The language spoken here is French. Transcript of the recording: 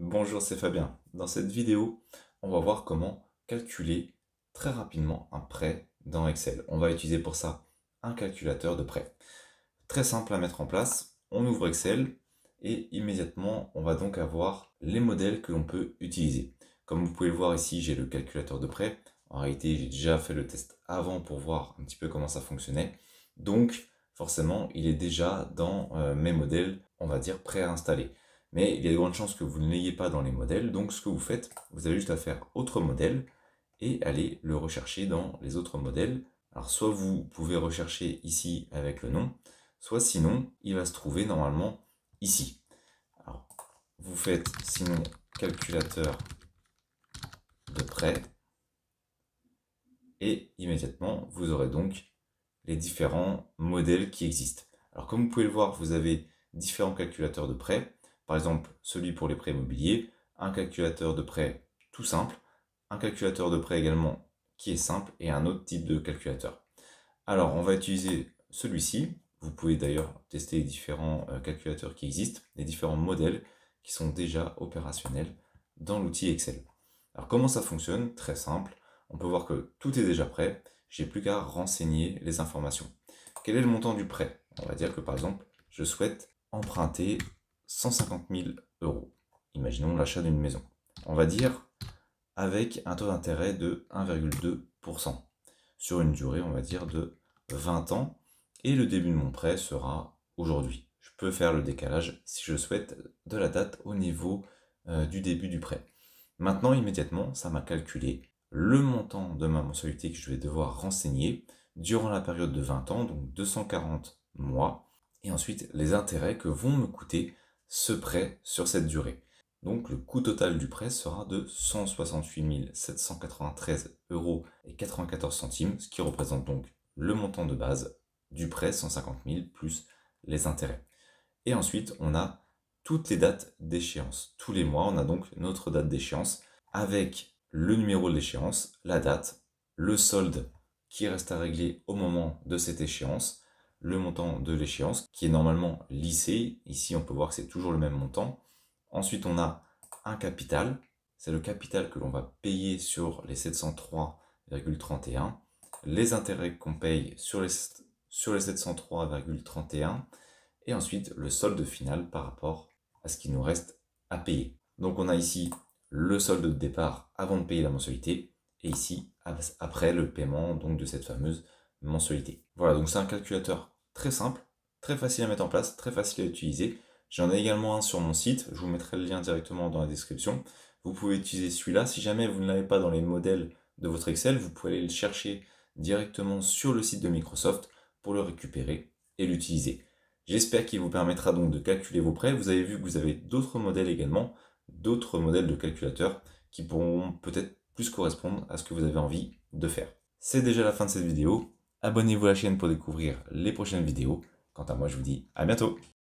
Bonjour, c'est Fabien. Dans cette vidéo, on va voir comment calculer très rapidement un prêt dans Excel. On va utiliser pour ça un calculateur de prêt. Très simple à mettre en place. On ouvre Excel et immédiatement, on va donc avoir les modèles que l'on peut utiliser. Comme vous pouvez le voir ici, j'ai le calculateur de prêt. En réalité, j'ai déjà fait le test avant pour voir un petit peu comment ça fonctionnait. Donc, forcément, il est déjà dans mes modèles, on va dire, préinstallés. Mais il y a de grandes chances que vous ne l'ayez pas dans les modèles. Donc, ce que vous faites, vous avez juste à faire autre modèle et aller le rechercher dans les autres modèles. Alors, soit vous pouvez rechercher ici avec le nom, soit sinon, il va se trouver normalement ici. Alors, vous faites sinon calculateur de prêt et immédiatement, vous aurez donc les différents modèles qui existent. Alors, comme vous pouvez le voir, vous avez différents calculateurs de prêt. Par exemple, celui pour les prêts immobiliers, un calculateur de prêt tout simple, un calculateur de prêt également qui est simple et un autre type de calculateur. Alors, on va utiliser celui-ci. Vous pouvez d'ailleurs tester les différents calculateurs qui existent, les différents modèles qui sont déjà opérationnels dans l'outil Excel. Alors, comment ça fonctionne? Très simple. On peut voir que tout est déjà prêt. J'ai plus qu'à renseigner les informations. Quel est le montant du prêt? On va dire que par exemple, je souhaite emprunter 150 000 euros. Imaginons l'achat d'une maison. On va dire avec un taux d'intérêt de 1,2% sur une durée, on va dire, de 20 ans. Et le début de mon prêt sera aujourd'hui. Je peux faire le décalage si je souhaite de la date au niveau du début du prêt. Maintenant, immédiatement, ça m'a calculé le montant de ma mensualité que je vais devoir renseigner durant la période de 20 ans, donc 240 mois, et ensuite les intérêts que vont me coûter ce prêt sur cette durée. Donc le coût total du prêt sera de 168 793 euros et 94 centimes, ce qui représente donc le montant de base du prêt, 150 000 plus les intérêts. Et ensuite, on a toutes les dates d'échéance. Tous les mois, on a donc notre date d'échéance avec le numéro de l'échéance, la date, le solde qui reste à régler au moment de cette échéance, le montant de l'échéance qui est normalement lissé. Ici, on peut voir que c'est toujours le même montant. Ensuite, on a un capital. C'est le capital que l'on va payer sur les 703,31. Les intérêts qu'on paye sur les 703,31. Et ensuite, le solde final par rapport à ce qui nous reste à payer. Donc, on a ici le solde de départ avant de payer la mensualité. Et ici, après le paiement donc, de cette fameuse mensualité. Voilà, donc c'est un calculateur très simple, très facile à mettre en place, très facile à utiliser. J'en ai également un sur mon site, je vous mettrai le lien directement dans la description. Vous pouvez utiliser celui-là. Si jamais vous ne l'avez pas dans les modèles de votre Excel, vous pouvez aller le chercher directement sur le site de Microsoft pour le récupérer et l'utiliser. J'espère qu'il vous permettra donc de calculer vos prêts. Vous avez vu que vous avez d'autres modèles également, d'autres modèles de calculateurs qui pourront peut-être plus correspondre à ce que vous avez envie de faire. C'est déjà la fin de cette vidéo. Abonnez-vous à la chaîne pour découvrir les prochaines vidéos. Quant à moi, je vous dis à bientôt.